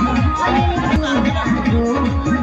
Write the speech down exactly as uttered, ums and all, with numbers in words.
Hãy subscribe cho kênh Ghiền Mì Gõ để không bỏ lỡ